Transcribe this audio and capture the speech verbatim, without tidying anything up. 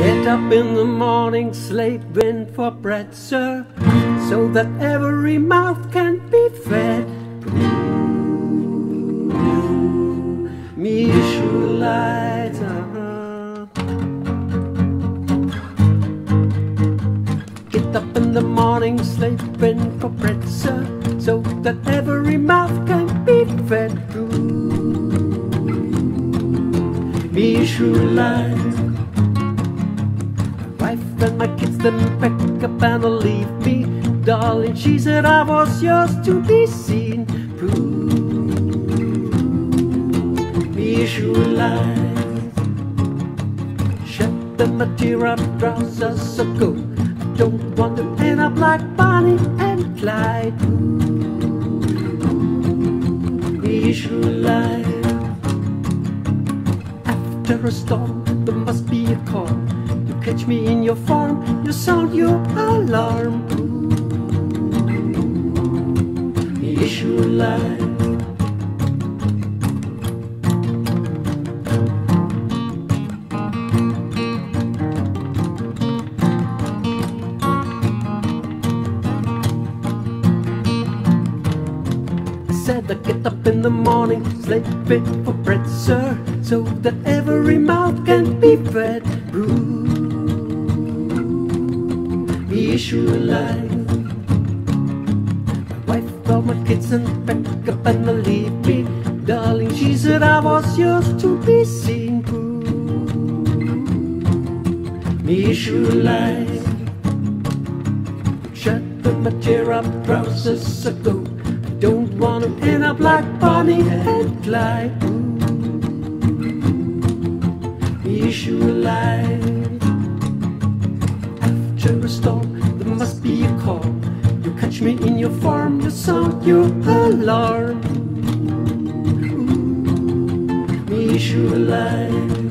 Get up in the morning, slaving for bread, sir, so that every mouth can be fed. Me Israelites, uh-huh. Get up in the morning, slaving for bread, sir, so that every mouth can be fed. Me Israelites. And my kids then pack up and leave me. Darling, she said I was yours to be seen. Prove me Israelites. Shed them my tear up trousers so go. I don't want to end up like Bonny and Clyde. Me Israelites. After a storm there must be a calm. Catch me in your farm, you sound your alarm. Me Israelites. Said I get up in the morning, slaving for bread, sir, so that every mouth can be fed. Israelites. My wife, all my kids and pack up and leave me. Darling, she said I was yours to be seen. Me Israelites. Shut my tear up trousers ago. I don't want to end up like Bonny and Clyde. Me Israelites. After a storm there must be a call. You catch me in your farm, you sound your alarm. Me Israelites.